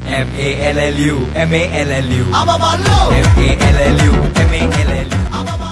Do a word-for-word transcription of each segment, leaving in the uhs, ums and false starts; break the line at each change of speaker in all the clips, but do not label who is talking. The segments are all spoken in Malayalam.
M A L L U M A L L U M A L L U M A L L U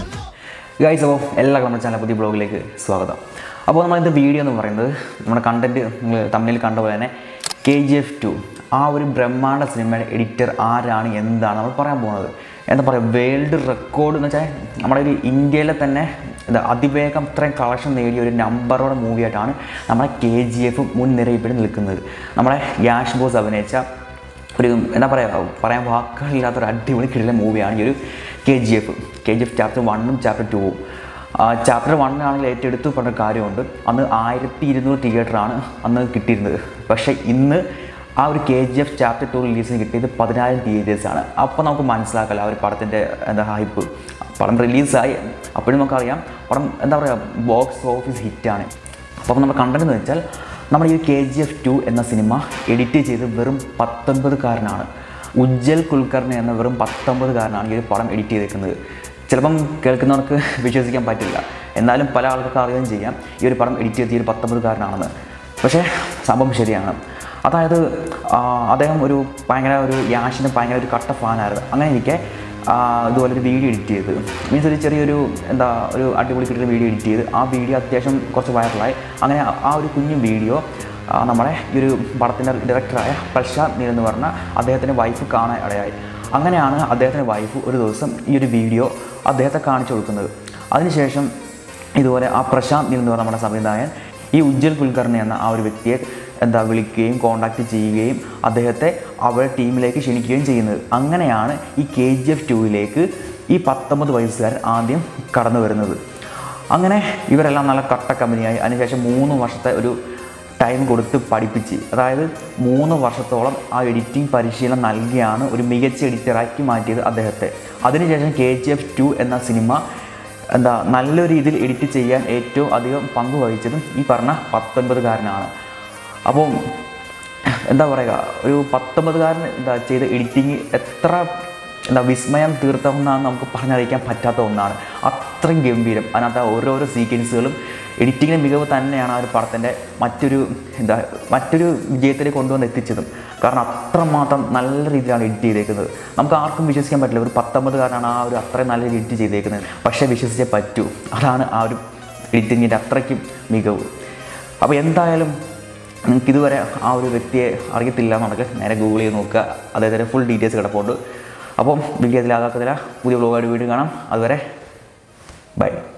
guys, അപ്പോൾ എല്ലാവർക്കും നമ്മുടെ ചാനൽ പുതിയ ബ്ലോഗിലേക്ക് സ്വാഗതം. അപ്പോൾ നമ്മളിത് വീഡിയോ എന്ന് പറയുന്നത് നമ്മുടെ കണ്ടൻറ്റ് നിങ്ങൾ തമ്മിൽ കണ്ട പോലെ തന്നെ കെ ജി എഫ് ടു ആ ഒരു ബ്രഹ്മാണ്ഡ സിനിമയുടെ എഡിറ്റർ ആരാണ്, എന്താണ് നമ്മൾ പറയാൻ പോകുന്നത്. എന്താ പറയുക, വേൾഡ് റെക്കോർഡ് എന്ന് വെച്ചാൽ നമ്മുടെ ഒരു ഇന്ത്യയിലെ തന്നെ എന്താ അതിവേഗം ഇത്രയും കളക്ഷൻ നേടിയ ഒരു നമ്പറോടെ മൂവിയായിട്ടാണ് നമ്മുടെ കെ ജി എഫ് മുൻനിരയിപ്പിൽ നിൽക്കുന്നത്. നമ്മുടെ യാഷ് ബോസ് അഭിനയിച്ച ഒരു എന്താ പറയുക, പറയാൻ വാക്കുകളില്ലാത്തൊരു അടിപൊളി കിടില മൂവിയാണ് ഈ ഒരു K G F K G F chapter വണ്ണും ചാപ്റ്റർ ടൂവും. ചാപ്റ്റർ വണ്ണാണെങ്കിൽ ഏറ്റവും എടുത്തു പറഞ്ഞ കാര്യമുണ്ട്, അന്ന് ആയിരത്തി ഇരുന്നൂറ് തിയേറ്ററാണ് അന്ന് കിട്ടിയിരുന്നത്. പക്ഷേ ഇന്ന് ആ ഒരു K G F chapter two റിലീസിന് കിട്ടിയത് പതിനായിരം തിയേറ്റേഴ്സാണ്. അപ്പോൾ നമുക്ക് മനസ്സിലാക്കല്ല ആ ഒരു പടത്തിൻ്റെ എന്താ ഹൈപ്പ്. പടം റിലീസായി അപ്പോഴും നമുക്കറിയാം പടം എന്താ പറയുക ബോക്സ് ഓഫീസ് ഹിറ്റാണ്. അപ്പോൾ നമ്മുടെ കണ്ടന്റ് എന്ന് വെച്ചാൽ നമ്മുടെ ഈ കെ ജി എഫ് ടു എന്ന സിനിമ എഡിറ്റ് ചെയ്ത് വെറും പത്തൊൻപതുകാരനാണ് ഉജ്ജൽ കുൽക്കർണി എന്ന വെറും പത്തൊമ്പതുകാരനാണ് ഈ ഒരു പടം എഡിറ്റ് ചെയ്തേക്കുന്നത്. ചിലപ്പം കേൾക്കുന്നവർക്ക് വിശ്വസിക്കാൻ പറ്റില്ല, എന്നാലും പല ആൾക്കാർക്ക് അറിയുകയും ചെയ്യാം ഈ ഒരു പടം എഡിറ്റ് ചെയ്ത് ഈ ഒരു പത്തൊമ്പതുകാരനാണെന്ന്. പക്ഷേ സംഭവം ശരിയാണ്. അതായത് അദ്ദേഹം ഒരു ഭയങ്കര ഒരു യാഷിന് ഭയങ്കര ഒരു കട്ട ഫാനായിരുന്നു. അങ്ങനെ ഇരിക്കെ ഇതുപോലെ ഒരു വീഡിയോ എഡിറ്റ് ചെയ്ത് മീൻസ് ഒരു ചെറിയൊരു എന്താ ഒരു അടിപൊളി കിട്ടിയ വീഡിയോ എഡിറ്റ് ചെയ്ത് ആ വീഡിയോ അത്യാവശ്യം കുറച്ച് വൈറലായി. അങ്ങനെ ആ ഒരു കുഞ്ഞു വീഡിയോ നമ്മുടെ ഈ ഒരു പടത്തിൻ്റെ ഡയറക്ടറായ പ്രശാന്ത് നീൽ എന്ന് പറഞ്ഞ അദ്ദേഹത്തിൻ്റെ വൈഫ് കാണാൻ ഇടയായി. അങ്ങനെയാണ് അദ്ദേഹത്തിൻ്റെ വൈഫ് ഒരു ദിവസം ഈ ഒരു വീഡിയോ അദ്ദേഹത്തെ കാണിച്ചു കൊടുക്കുന്നത്. അതിനുശേഷം ഇതുപോലെ ആ പ്രശാന്ത് നീൽ എന്ന് പറഞ്ഞ നമ്മുടെ സംവിധായകൻ ഈ ഉജ്ജൽ കുൽക്കർണി എന്ന ആ ഒരു വ്യക്തിയെ എന്താ വിളിക്കുകയും കോൺടാക്റ്റ് ചെയ്യുകയും അദ്ദേഹത്തെ അവരുടെ ടീമിലേക്ക് ക്ഷണിക്കുകയും ചെയ്യുന്നത്. അങ്ങനെയാണ് ഈ കെ ജി എഫ് ടുവിലേക്ക് ഈ പത്തൊമ്പത് വയസ്സുകാരൻ ആദ്യം കടന്നു വരുന്നത്. അങ്ങനെ ഇവരെല്ലാം നല്ല കട്ട കമ്പനിയായി. അതിനുശേഷം മൂന്ന് വർഷത്തെ ഒരു ടൈം കൊടുത്ത് പഠിപ്പിച്ച്, അതായത് മൂന്ന് വർഷത്തോളം ആ എഡിറ്റിംഗ് പരിശീലനം നൽകിയാണ് ഒരു മികച്ച എഡിറ്ററാക്കി മാറ്റിയത് അദ്ദേഹത്തെ. അതിനുശേഷം കെ ജി എഫ് ടു എന്ന സിനിമ എന്താ നല്ലൊരു രീതിയിൽ എഡിറ്റ് ചെയ്യാൻ ഏറ്റവും അധികം പങ്ക് വഹിച്ചതും ഈ പറഞ്ഞ പത്തൊൻപതുകാരനാണ്. അപ്പോൾ എന്താ പറയുക, ഒരു പത്തൊമ്പതുകാരൻ എന്താ ചെയ്ത എഡിറ്റിങ് എത്ര എന്താ വിസ്മയം തീർത്ത ഒന്നാണെന്ന് നമുക്ക് പറഞ്ഞറിയിക്കാൻ പറ്റാത്ത ഒന്നാണ്. അത്രയും ഗംഭീരം. അതിനകത്ത് ഓരോരോ സീക്വൻസുകളും എഡിറ്റിങ്ങിൻ്റെ മികവ് തന്നെയാണ് ആ ഒരു പടത്തിൻ്റെ മറ്റൊരു എന്താ മറ്റൊരു വിജയത്തിലേക്ക് കൊണ്ടുവന്ന് എത്തിച്ചതും. കാരണം അത്രമാത്രം നല്ല രീതിയിലാണ് എഡിറ്റ് ചെയ്തേക്കുന്നത്. നമുക്ക് ആർക്കും വിശ്വസിക്കാൻ പറ്റില്ല ഒരു പത്തൊമ്പതുകാരനാണ് ആ ഒരു അത്രയും നല്ല രീതിയിൽ എഡിറ്റ് ചെയ്തേക്കുന്നത്. പക്ഷേ വിശ്വസിച്ചേ പറ്റൂ. അതാണ് ആ ഒരു എഡിറ്റിങ്ങിൻ്റെ അത്രയ്ക്കും മികവ്. അപ്പോൾ എന്തായാലും നിങ്ങൾക്ക് ഇതുവരെ ആ ഒരു വ്യക്തിയെ അറിയത്തില്ല എന്നുണ്ടെങ്കിൽ നേരെ ഗൂഗിൾ ചെയ്ത് നോക്കുക, അദ്ദേഹത്തിൻ്റെ ഫുൾ ഡീറ്റെയിൽസ് കിടപ്പുണ്ട്. അപ്പം വീഡിയോ അതിലാകാത്തതില്ല പുതിയ വ്ലോഗായിട്ട് വീഡിയോ കാണാം. അതുവരെ ബൈ.